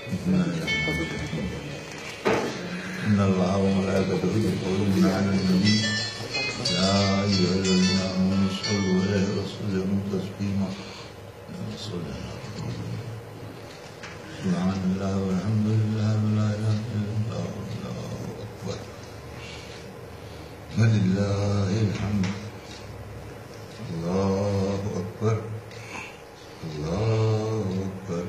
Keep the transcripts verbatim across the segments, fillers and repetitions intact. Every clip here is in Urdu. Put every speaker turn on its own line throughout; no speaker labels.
إن الله وملائكته يصلون على النبي يا أيها الذين آمنوا صلوا عليه وسلموا تسليما سبحان الله والحمد لله ولا إله إلا الله والله أكبر ولله الحمد الله أكبر الله أكبر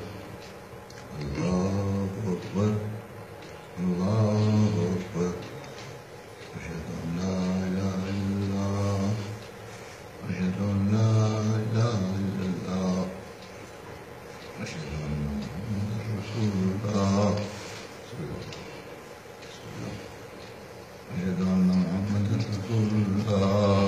الله أكبر الله أكبر أشهد أن لا إله إلا الله أشهد أن لا إله إلا الله أشهد أن محمدا رسول الله أشهد أن محمدا رسول الله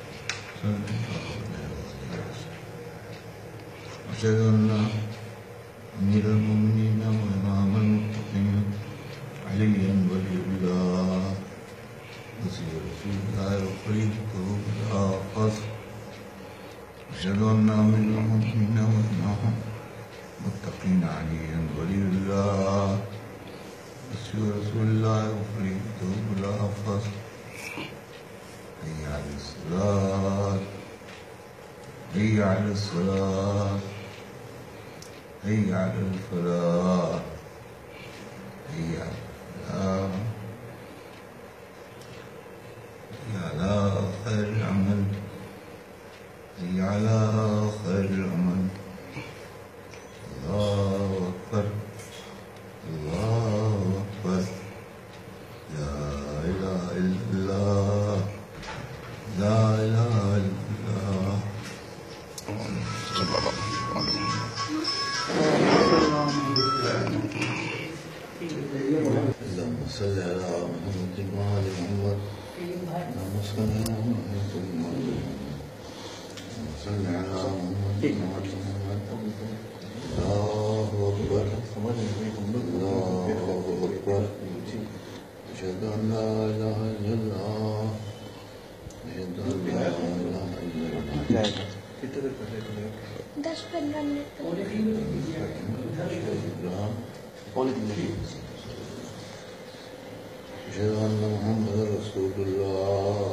أشهد أن أمير المؤمنين وإمام المتقين عليا ولي الله وصي رسول الله وخليفته بالآخر أشهد أن أمير المؤمنين وإمام المتقين عليا ولي الله وصي رسول الله وخليفته بالآخر حي على الصلاة حي على الصلاة حي على الفلاح حي على الفلاح حي على خير العمل حي على خير العمل الله أكبر الله أكبر لا إله إلا الله لا إله إلا الله اللهم صل على محمد وآل محمد اللهم صل على محمد اللهم صل على محمد وآل محمد الله أكبر الله أكبر أشهد أن لا إله إلا الله أشهد أن لا إله إلا الله
दस पंद्रह मिनट
أشهد أن محمدا رسول الله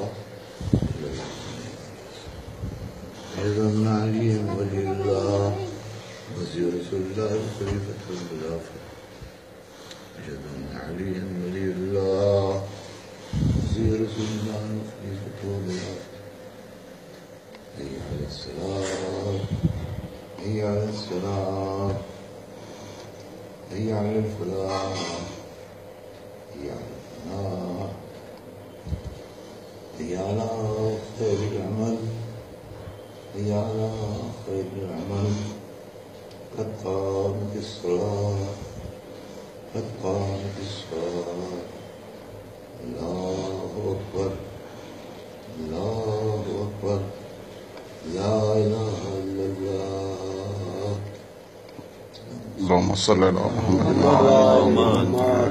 أشهد أن عليا ولي الله وصي رسول الله وخليفته بالآخر أشهد أن عليا ولي الله وصي رسول الله وخليفته بالآخر حي على الصلاة حي على الصلاة حي على الفلاح حي على الفلاح حي على خير العمل حي على خير العمل قد قامت الصلاة قد قامت الصلاة الله أكبر الله أكبر لا إله إلا الله
اللهم صل على محمد
اللهم